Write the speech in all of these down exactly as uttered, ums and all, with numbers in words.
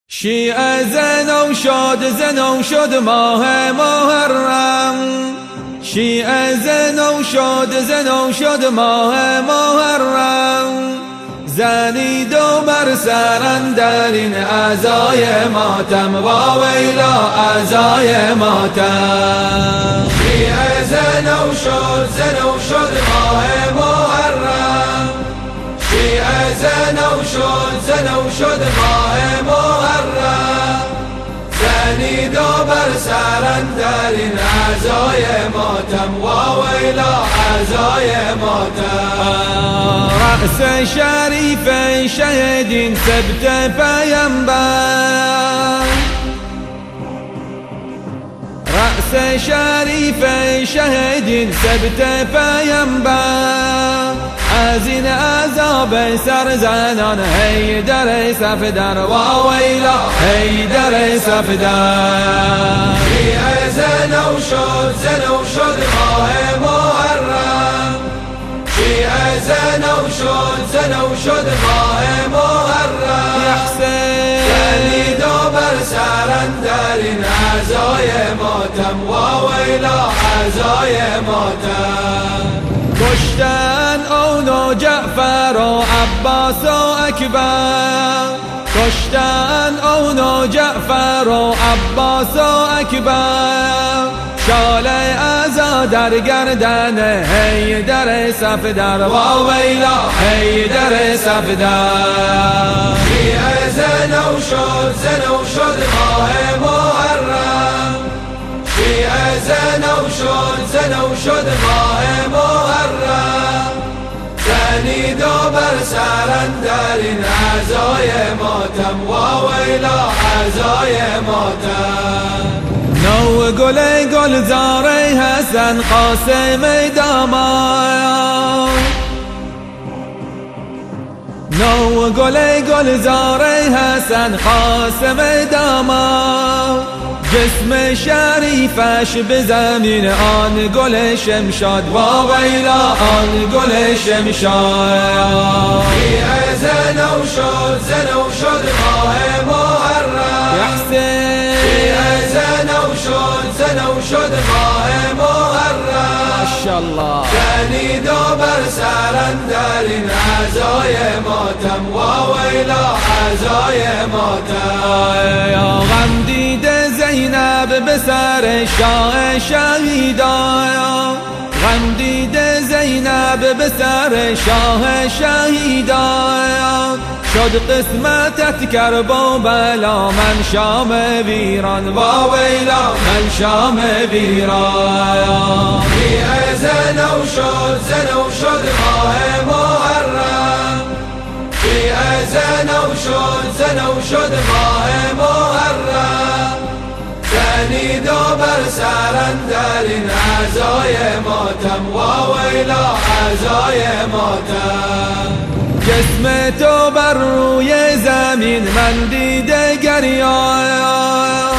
شیعه زنو شد زنو شد ماه محرم، شیعه زنو شد زنو شد ماه محرم. زنید و بر سرن در این عزای ماتم، وا ویلا عزای ماتم. شیعه زنو شد زنو شد ماه محرم، شیعه زنو شد زنو شد ماه محرم. زنید و بر سرن در این عزای ماتم، وا ویلا عزای ماتم. رأس شریف شهیدین سبت پیمبر، رأس شریف شهیدین سبت پیمبر. از این عذاب سر زنان هی در صفدر، وا ویلا هی در صفدر. شیعه زنو شد زنو شد ماه محرم، شیعه زنو شد زنو شد ماه محرم. زنید و بر سرن در این عزای ماتم، وا ویلا عزای ماتم. کشتن اون و جعفر و عباس و اکبر، کشتن اون و جعفر و عباس و اکبر. شاله عزا در گردن هی در صفدر، وا ویلا هی در صفدر. شیعه زنو شد زنو شد ماه محرم، شیعه زنو شد زنو شد ماه محرم. زنید و بر سرن در این عزای ماتم، وا ویلا عزای ماتم. نو گل گلزار حسن قاسم داماد، نو گل گلزار حسن قاسم داماد. جسم شریفش به زمین آن گل شمشاد، وا ویلا آن گل شمشاد. شیعه زنو شد زنو شد ماه محرم، شیعه زنو شد زنو شد ماه محرم. ماشاءالله. زنید و بر سرن در این عزای ماتم، وا ویلا عزای ماتم. غم دیده زینب به سر شاه شهیدان، غم دیده زینب به سر شاه شهیدان. شد قسمتت کرب و بلا من شام ویران، وا ویلا من شام ویران. شیعه زنو شد زنو شد ماه محرم، شیعه زنو شد زنو شد ماه محرم. زنید و بر سرن در این عزای ماتم، وا ویلا عزای ماتم. جسم تو بر روی زمین من دیده گریان،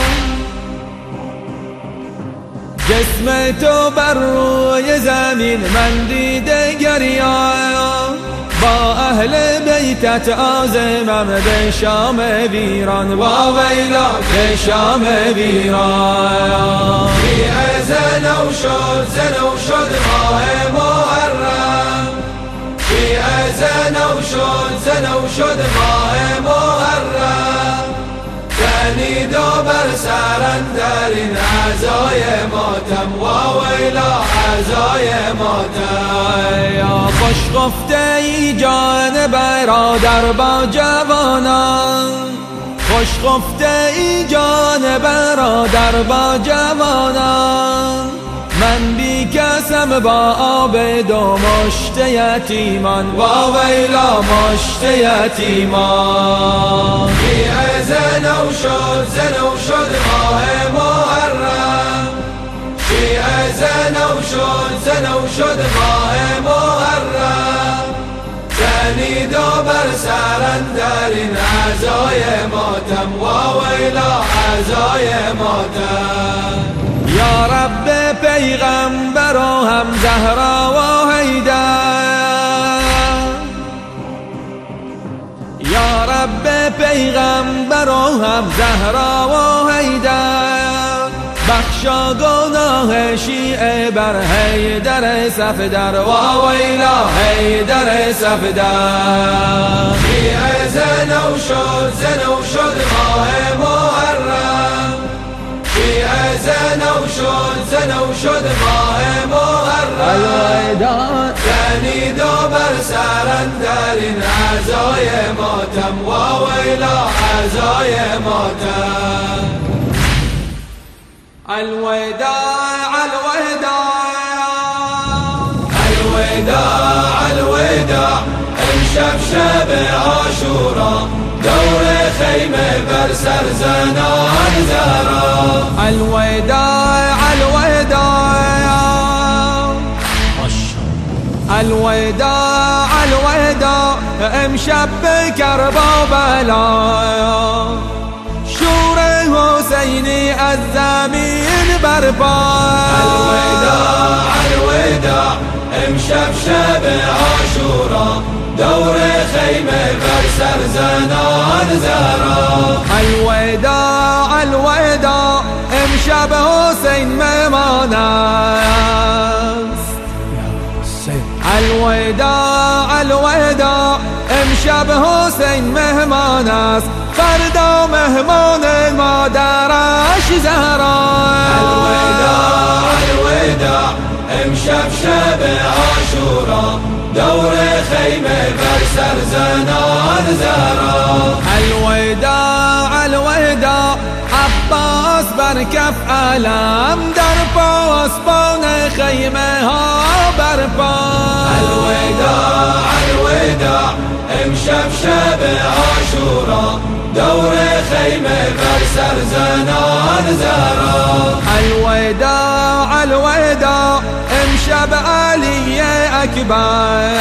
جسم تو بر روی زمین من دیده گریان. با اهل بیتت عازمم به شام ویران، وا ویلا به شام ویران. شیعه زنو شد زنو شد ماه محرم، شیعه زنو شد زنو شد ماه محرم. زنید و بر سرن در این عزای ماتم، وا ویلا عزای ماتم. خوش گفته ای جان برادر با جوانان، خوش گفته ای جان برادر با جوانان. من بی کسم با آب دو مشت یتیمان، وا ویلا مشت یتیمان. شیعه زنو شد زنو شد ماه محرم، شیعه زنو شد زنو شد ماه محرم. زنید و بر سرن در این عزای ماتم، وا ویلا عزای ماتم. یا رب پیغمبر و هم زهرا و حیدر، یا رب پیغمبر و هم زهرا و حیدر، بخشا گناه شیعه بر حیدر صفدر، و ویلا حیدر صفدر. شیعه زنو شد زنو شد ماه محرم، شیعه زنو شد زنو شد ماه محرم. الوداع زنید و بر سرندرین عزای ماتم، و ویلا عزای ماتم. الوداع الوداع الوداع الوداع، امشب شب عاشورا، دور خیمه بر سر زنان زهرا. الوداع الوداع الوداع الوداع، امشب به کربلا، شور حسینی از زمین برپا. الوداع الوداع، امشب شب عاشورا، دور خیمه بر سر زنان زهرا. الوداع الوداع، امشب حسین مهمان است. الوداع الوداع، امشب حسین مهمان است، فردا مهمان مادرش زهرا. الوداع الوداع، امشب شب عاشورا، دور خیمه بر سر زنان زهرا. الوداع الوداع، عباس بر کف علم، در پاسبان خیمه ها برپا. الوداع الوداع، امشب شب عاشورا، دور خیمه بر سر زنان زهرا. الوداع الوداع، امشب علی اکبر.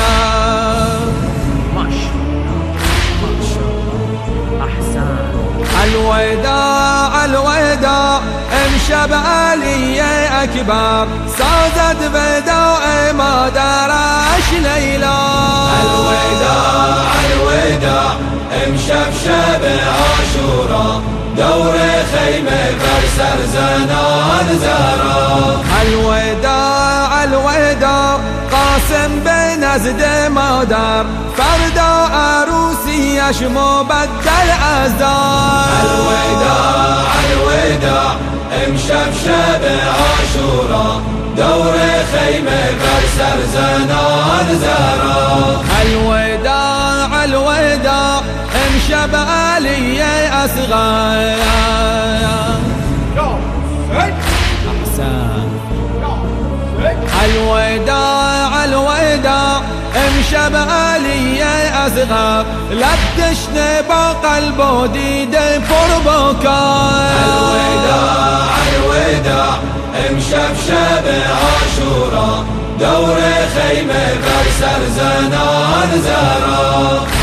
الوداع الوداع، امشب علی اکبر، سازد وداع مادرش لیلا. الوداع الوداع، امشب شب عاشورا، دور خیمه بر سر زنان زهرا. الوداع الوداع، قاسم به نزد مادر، فردا عروسیش مبدل عزا. الوداع الوداع، امشب شب عاشورا، دور خیمه بر سر زنان زهرا. الوداع الوداع، امشب علی اصغر. الوداع الوداع، امشب علی اصغر، لب تشنه با قلب و دیده پر بکا. الوداع الوداع، امشب شب عاشورا، دور خیمه بر سر زنان زهرا.